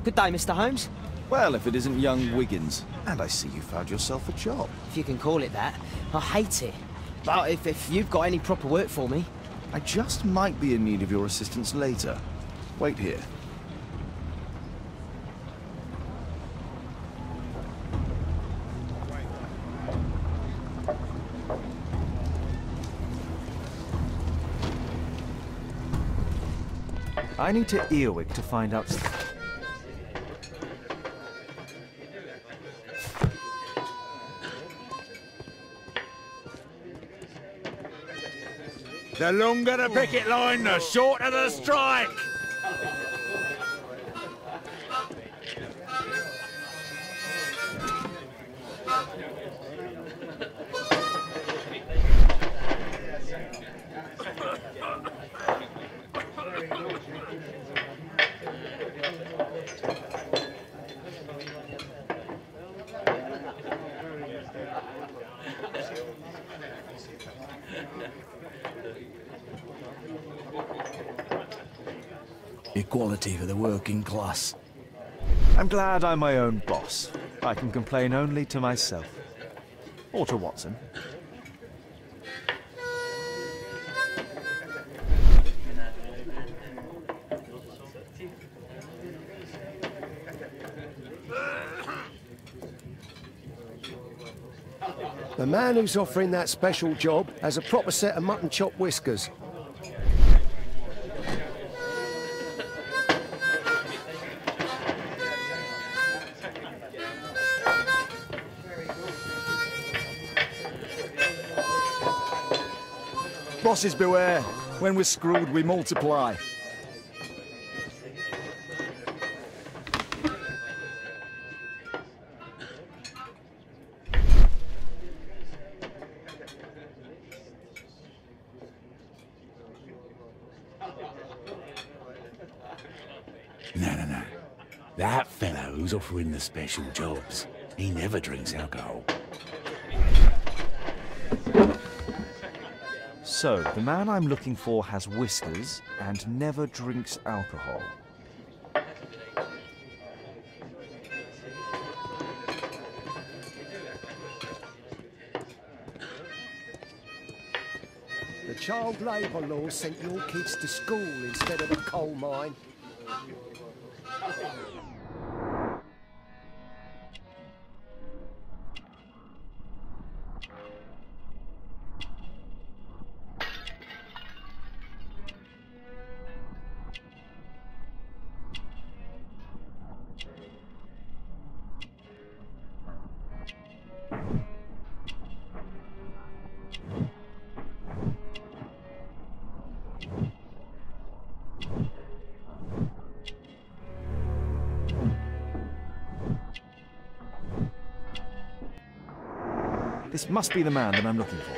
Good day, Mr. Holmes. Well, if it isn't young Wiggins. And I see you found yourself a job. If you can call it that. I hate it. But if you've got any proper work for me... I just might be in need of your assistance later. Wait here. I need to earwig to find out... The longer the picket line, the shorter the strike! Equality for the working class. I'm glad I'm my own boss. I can complain only to myself. Or to Watson. The man who's offering that special job has a proper set of mutton chop whiskers. Bosses beware. When we're screwed, we multiply. No. That fellow who's offering the special jobs, he never drinks alcohol. So, the man I'm looking for has whiskers and never drinks alcohol. The child labour law sent your kids to school instead of a coal mine. This must be the man that I'm looking for.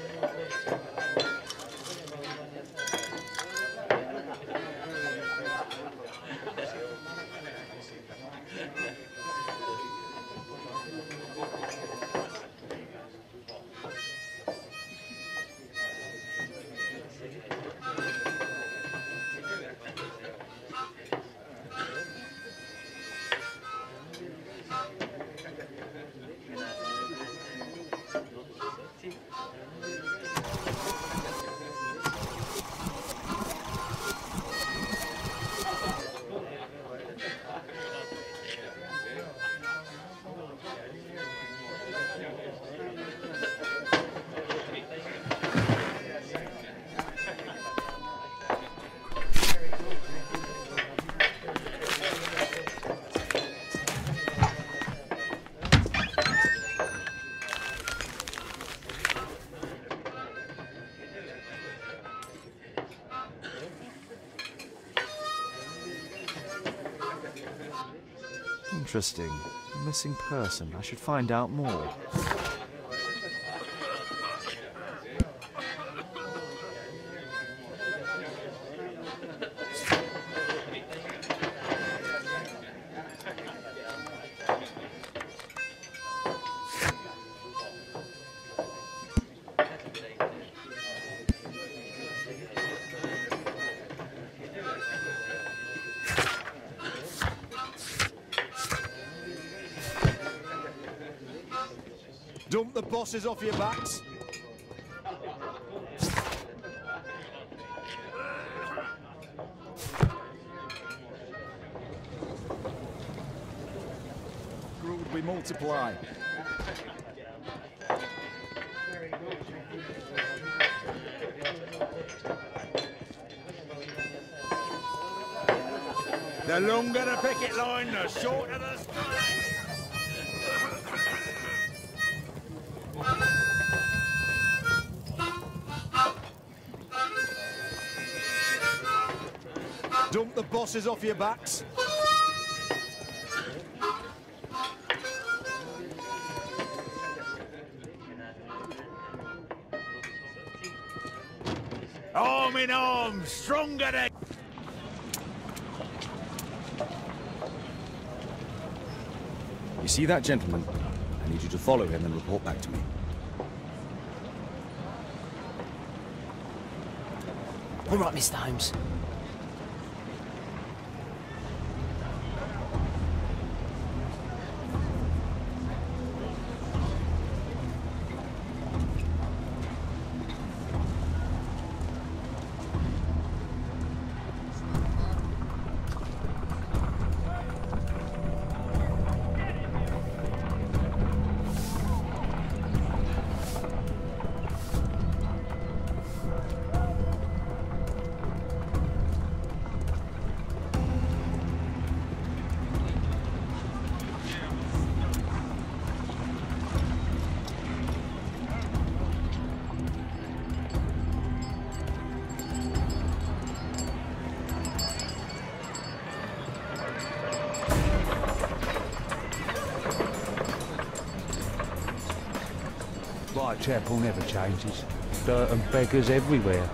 Interesting. Missing person. I should find out more. Dump the bosses off your backs. Screwed, we multiply. The longer the picket line, the shorter the strike. Dump the bosses off your backs. Arm in arm, stronger than... You see that gentleman? I need you to follow him and report back to me. All right, Mr. Holmes. Whitechapel never changes. Dirt and beggars everywhere.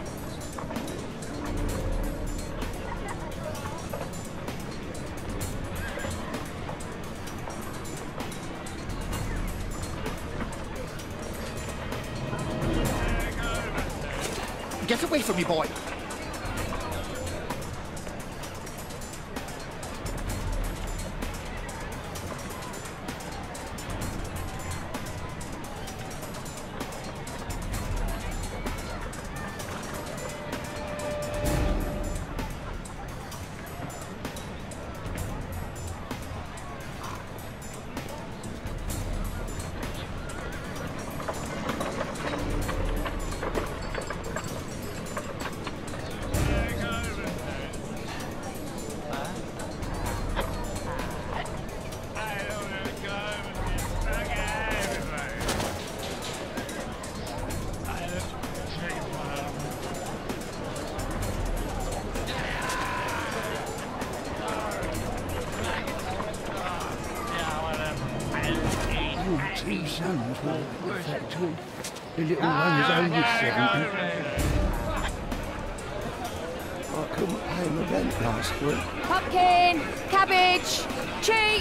Get away from me, boy! Two sons work at the factory. The little one is only 70. I couldn't pay my rent last week. Pumpkin, cabbage, cheap.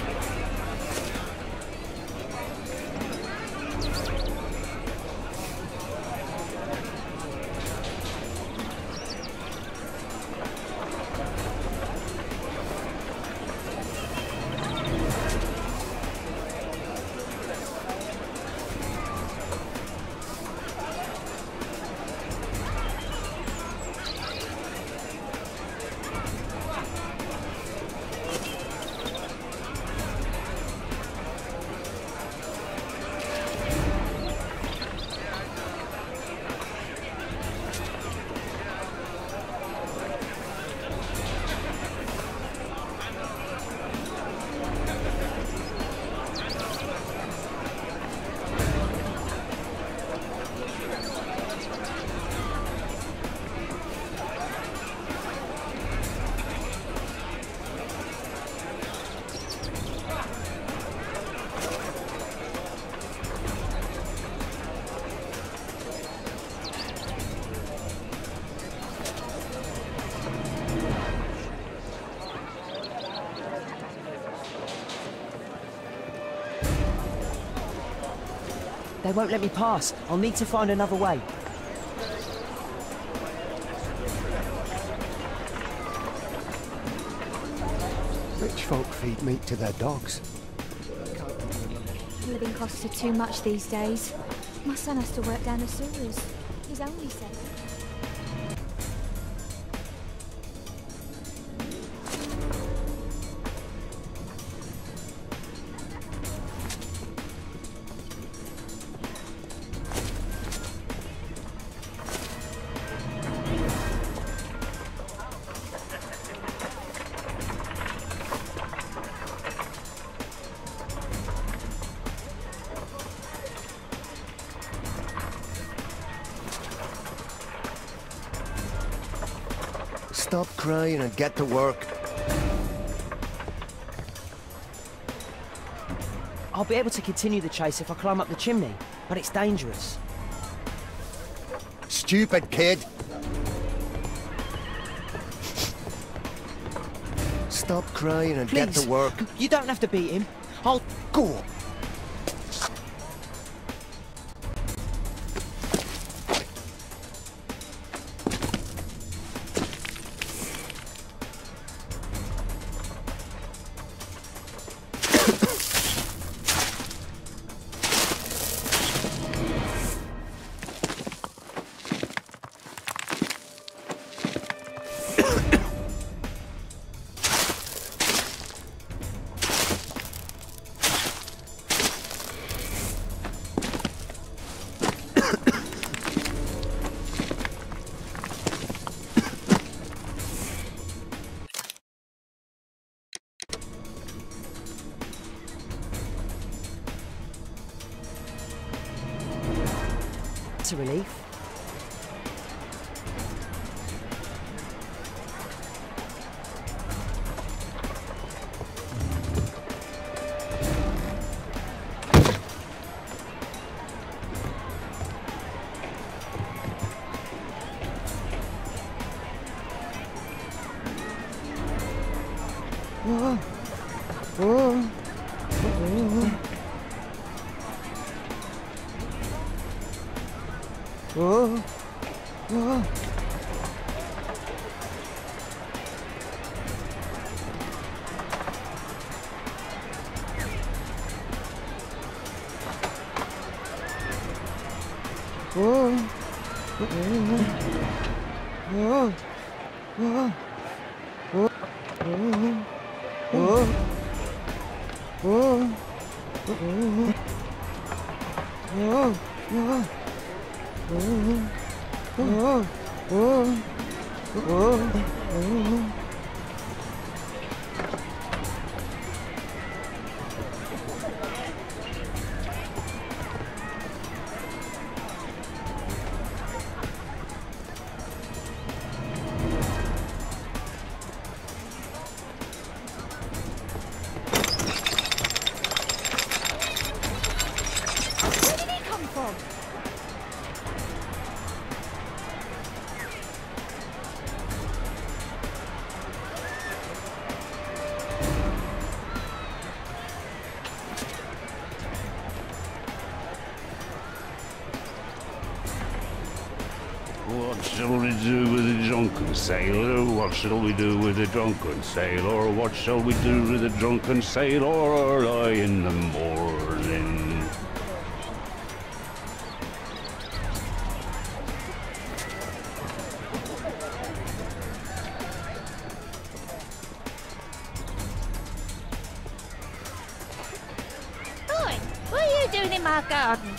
They won't let me pass. I'll need to find another way. Rich folk feed meat to their dogs. Living costs are too much these days. My son has to work down the sewers. He's only 7. Stop crying and get to work. I'll be able to continue the chase if I climb up the chimney, but it's dangerous. Stupid kid. Stop crying and get Please, to work. you don't have to beat him. I'll... Go on. That's a relief. What shall we do with the drunken sailor? What shall we do with the drunken sailor? What shall we do with the drunken sailor early in the morning? Oi, what are you doing in my garden?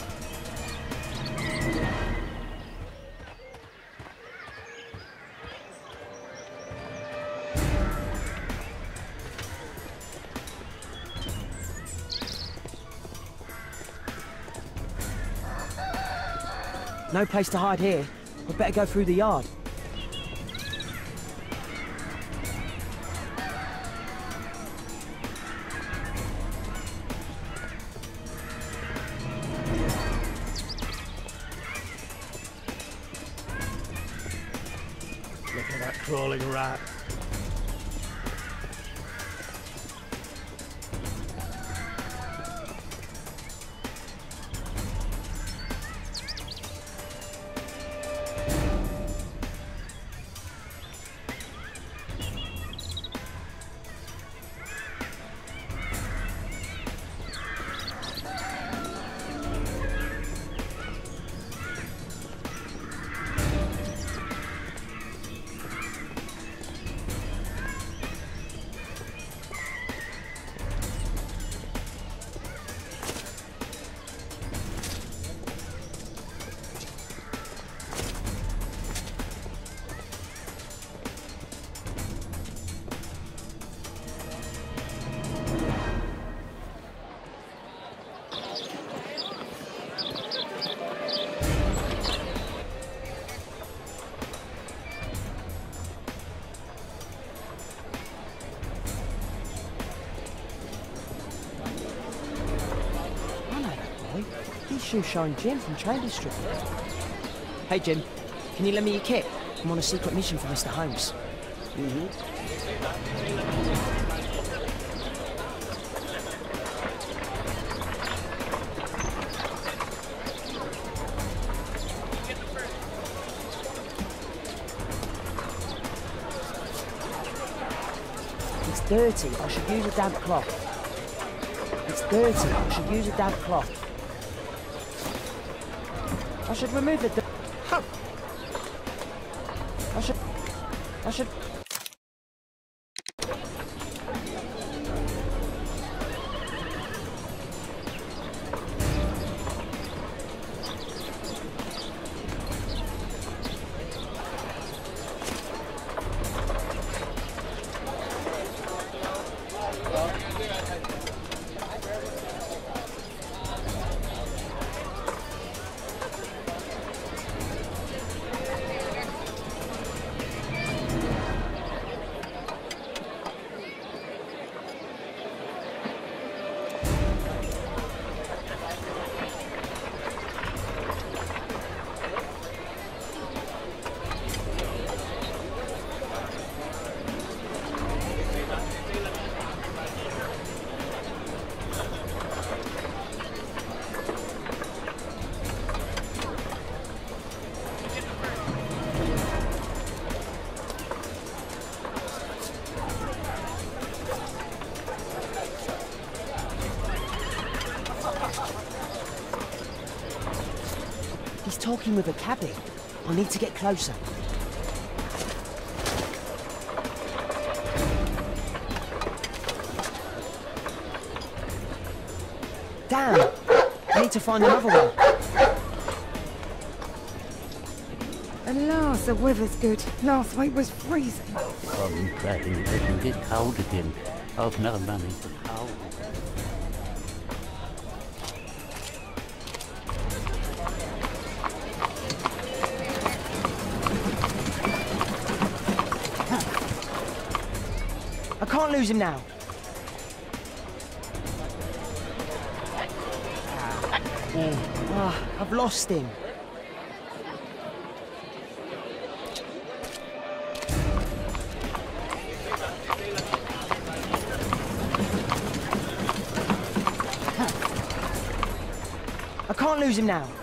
No place to hide here. I'd better go through the yard. Look at that crawling rat. shoe shine Jim from Train District. Hey Jim, can you lend me your kit? I'm on a secret mission for Mr. Holmes. It's dirty. I should use a damp cloth. It's dirty. I should use a damp cloth. I should remove the... I should... He's talking with a cabby. I need to get closer. Damn! I need to find another one. At last, the weather's good. Last week was freezing. I'm glad it doesn't get cold again. I've no money for cold. I can't lose him now. I've lost him. I can't lose him now.